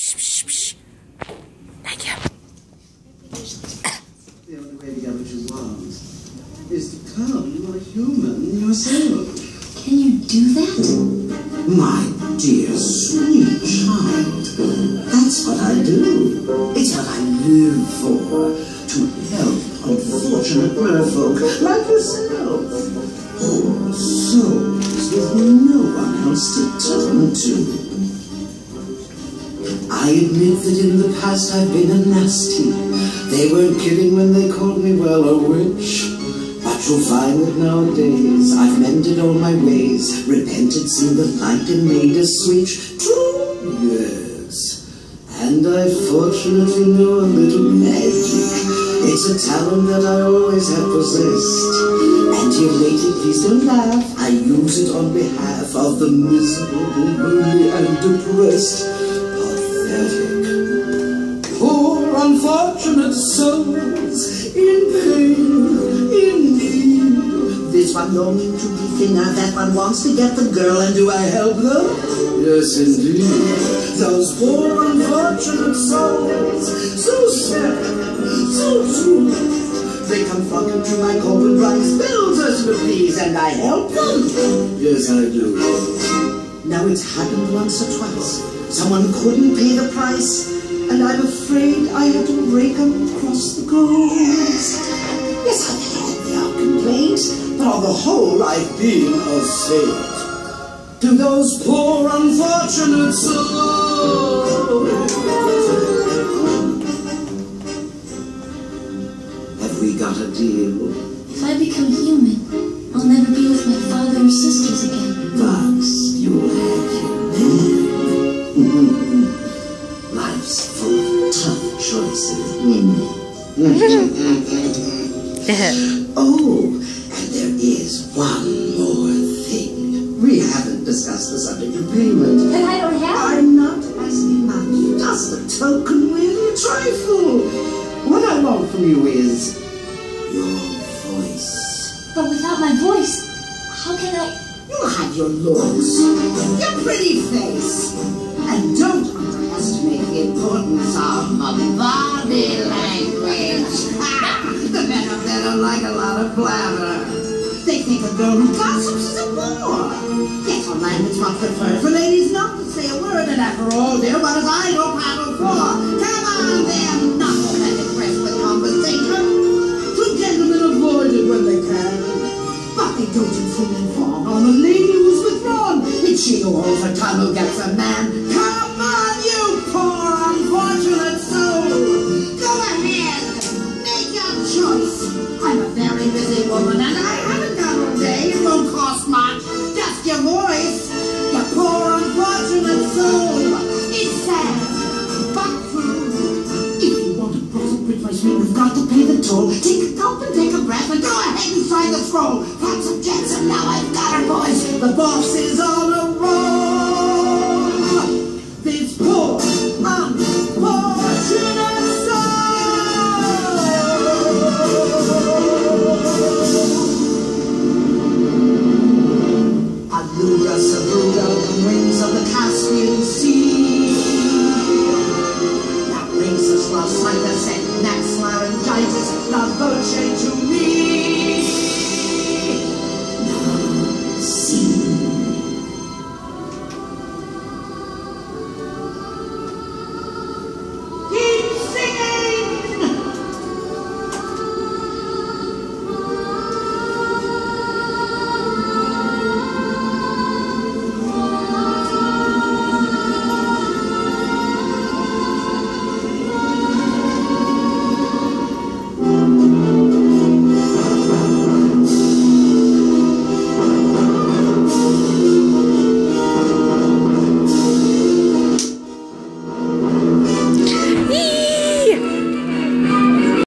Thank you. The only way to get what you want is to come a human yourself. Can you do that? My dear, sweet child, that's what I do. It's what I live for, to help unfortunate merfolk like yourself. Poor souls with no one else to turn to. I admit that in the past I've been a nasty. They weren't kidding when they called me, well, a witch. But you'll find that nowadays I've mended all my ways, repented, seen the light, and made a switch. 2 years. And I fortunately know a little magic. It's a talent that I always have possessed. And dear lady, please don't laugh. I use it on behalf of the miserable, lonely, and depressed. Pathetic. Poor unfortunate souls in pain, in need. This one longing to be thinner, that one wants to get the girl, and do I help them? Yes, indeed. Those poor unfortunate souls, so sad, so true. They come flocking to my cold rice, builders to please, and I help them. Yes, I do. Now it's happened once or twice. Someone couldn't pay the price, and I'm afraid I had to rake them across the coals. Yes, I've had the odd complaint, but on the whole I've been a saint. To those poor unfortunate souls. Have we got a deal? If I become human, I'll never be with my father or sisters again. But you'll have your man. Life's full of tough choices, isn't it? Oh, and there is one more thing. We haven't discussed the subject of payment. But I don't have it. I'm not asking much, just a token with a trifle. What I want from you is your voice. But without my voice, how can I... You have your looks, your pretty face, and don't underestimate the importance of body language. The men up there don't like a lot of blather. They think a girl who gossips is a bore. Yet her language much preferred for ladies not to say a word, and after all, dear, what have I no paddle for? Come on, they're not all that impressed with conversation. Good gentlemen avoid it when they can. But they don't inform on a lady who's withdrawn. It's she who holds her tongue who gets a man. Come on, you poor unfortunate soul. Go ahead, make your choice. I'm a very busy woman and I haven't got all day. It won't cost much, just your voice. You poor unfortunate soul. It's sad, but true. If you want to cross a bridge by stream, you've got to pay the toll. Take a gulp and take a breath and go ahead and sign the scroll. Lots of jets and now I've got her voice. The boss is on a roll. This poor unfortunate soul. Allura Sabuga, the wings of the Caspian Sea. That brings us last night,